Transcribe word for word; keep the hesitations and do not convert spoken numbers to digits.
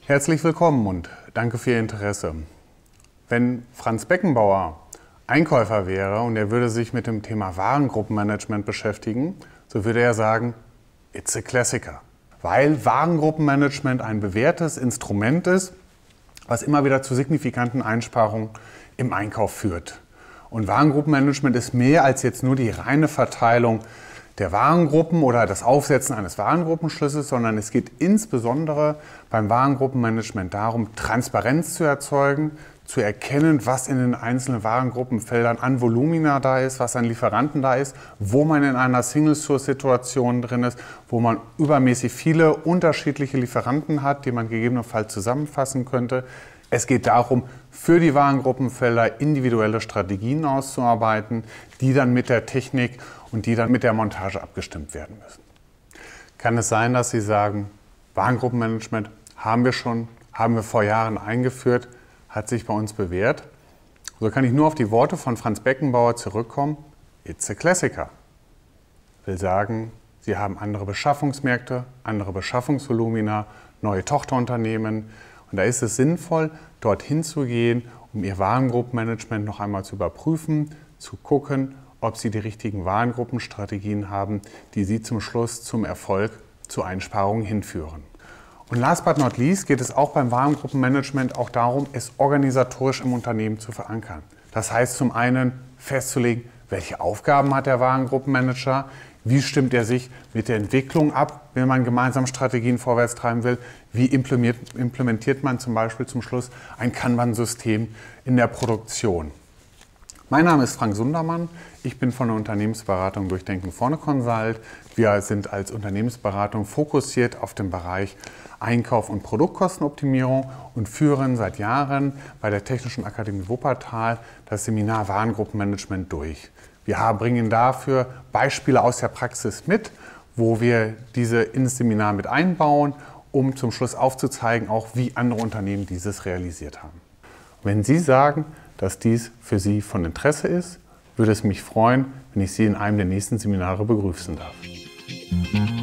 Herzlich willkommen und danke für Ihr Interesse. Wenn Franz Beckenbauer Einkäufer wäre und er würde sich mit dem Thema Warengruppenmanagement beschäftigen, so würde er sagen, it's a Klassiker. Weil Warengruppenmanagement ein bewährtes Instrument ist, was immer wieder zu signifikanten Einsparungen im Einkauf führt. Und Warengruppenmanagement ist mehr als jetzt nur die reine Verteilung der Warengruppen oder das Aufsetzen eines Warengruppenschlüssels, sondern es geht insbesondere beim Warengruppenmanagement darum, Transparenz zu erzeugen, zu erkennen, was in den einzelnen Warengruppenfeldern an Volumina da ist, was an Lieferanten da ist, wo man in einer Single-Source-Situation drin ist, wo man übermäßig viele unterschiedliche Lieferanten hat, die man gegebenenfalls zusammenfassen könnte. Es geht darum, für die Warengruppenfelder individuelle Strategien auszuarbeiten, die dann mit der Technik und die dann mit der Montage abgestimmt werden müssen. Kann es sein, dass Sie sagen, Warengruppenmanagement haben wir schon, haben wir vor Jahren eingeführt, hat sich bei uns bewährt? So kann ich nur auf die Worte von Franz Beckenbauer zurückkommen. It's a Klassiker. Will sagen, Sie haben andere Beschaffungsmärkte, andere Beschaffungsvolumina, neue Tochterunternehmen. Und da ist es sinnvoll, dorthin zu gehen, um Ihr Warengruppenmanagement noch einmal zu überprüfen, zu gucken, ob Sie die richtigen Warengruppenstrategien haben, die Sie zum Schluss zum Erfolg, zu Einsparungen hinführen. Und last but not least geht es auch beim Warengruppenmanagement auch darum, es organisatorisch im Unternehmen zu verankern. Das heißt zum einen festzulegen, welche Aufgaben hat der Warengruppenmanager, wie stimmt er sich mit der Entwicklung ab, wenn man gemeinsam Strategien vorwärts treiben will, wie implementiert man zum Beispiel zum Schluss ein Kanban-System in der Produktion. Mein Name ist Frank Sundermann, ich bin von der Unternehmensberatung Durchdenken Vorne Consult. Wir sind als Unternehmensberatung fokussiert auf den Bereich Einkauf und Produktkostenoptimierung und führen seit Jahren bei der Technischen Akademie Wuppertal das Seminar Warengruppenmanagement durch. Wir bringen dafür Beispiele aus der Praxis mit, wo wir diese ins Seminar mit einbauen, um zum Schluss aufzuzeigen, auch wie andere Unternehmen dieses realisiert haben. Wenn Sie sagen, dass dies für Sie von Interesse ist, würde es mich freuen, wenn ich Sie in einem der nächsten Seminare begrüßen darf.